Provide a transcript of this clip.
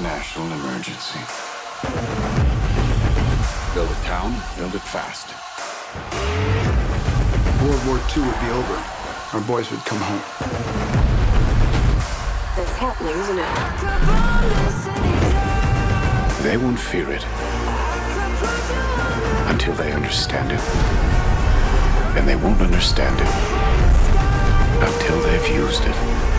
national emergency. Build a town, build it fast. World War II would be over. Our boys would come home. That's happening, isn't it? They won't fear it until they understand it. And they won't understand it until they've used it.